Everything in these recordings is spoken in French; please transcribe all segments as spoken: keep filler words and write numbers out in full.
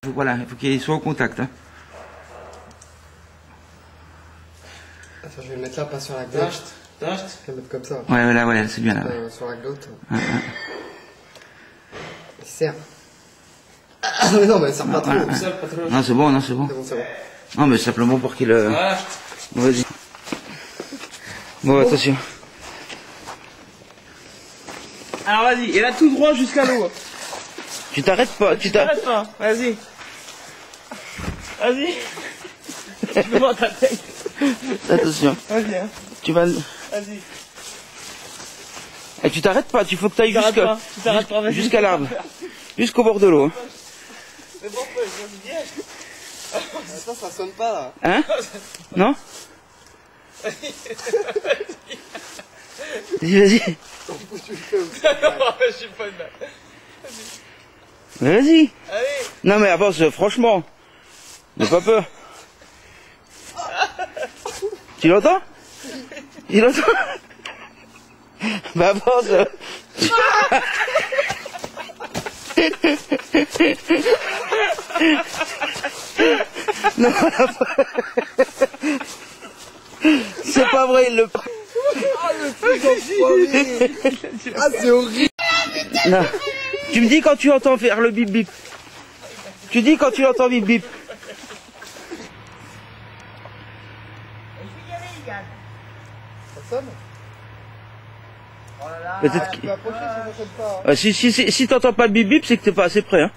Voilà, il faut qu'il soit au contact. Hein. Attends, je vais le mettre là, pas sur la gauche. Je vais le mettre comme ça. Ouais, voilà, ouais, c'est bien là. Ouais. Euh, sur la gauche. Ouais, ouais. Il serre. Ah, mais non, mais il serre pas trop. Ouais, ouais. Ça, pas trop. Non, c'est bon, non, c'est bon. C'est bon, c'est bon. Non, mais simplement pour qu'il... Euh... Ah. Bon, vas-y. Bon, bon, attention. Alors vas-y, et là tout droit jusqu'à l'eau. Tu t'arrêtes pas, tu t'arrêtes pas, vas-y. Vas-y. Tu peux voir ta tête. Attention. Vas-y, hein. Tu vas... Vas-y. Et tu t'arrêtes pas, il faut que tu ailles jusqu'à jusqu'à jusqu'à l'arbre. Jusqu'au bord de l'eau. Hein. Mais bon, je viens. Attends, ça sonne pas là. Hein? Non? Vas-y, vas-y. Non, je suis pas là. Vas-y. Allez. Non mais avance, franchement. N'aie pas peur. Tu l'entends? Tu l'entends? Bah avance. Non, c'est pas vrai, il le... Ah, le truc en Ah, c'est horrible. Non. Tu me dis quand tu entends faire le bip bip. Tu dis quand tu entends bip bip. Ça sonne? Oh là là. Peut-être tu que... peux approcher si ça sonne pas. Hein. Ah, si si, si, si t'entends pas le bip bip, c'est que t'es pas assez près. Hein.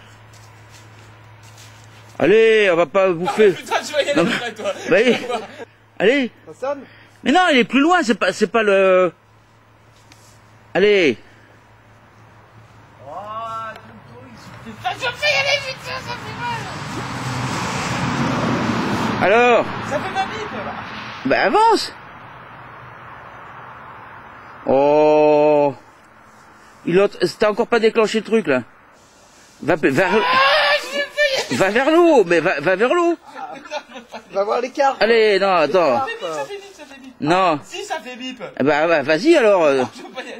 Allez, on va pas bouffer. Oh, putain, tu vas y aller Non, après, toi. Bah, allez. Allez. Ça sonne? Mais non, il est plus loin, c'est pas, c'est pas le... Allez. Oh, tu peux y aller, putain, ça fait mal. Alors. Ça fait ma bip, là. Bah avance. Oh. Il a... T'as encore pas déclenché le truc là. Va vers... Ah, va vers l'eau, mais va, va vers l'eau. Va voir les cartes. Allez, non, attends. Ça fait bip, ça fait bip, ça fait bip. Non. Si, ça fait bip. Bah, bah vas-y alors. euh. Je peux pas y aller.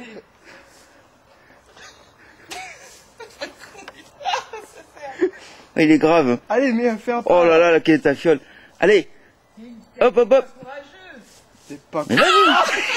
Il est grave. Allez, mais fais un pas. Oh là là, quelle est ta fiole. Allez. Hop, hop, hop. C'est pas Mais vas-y.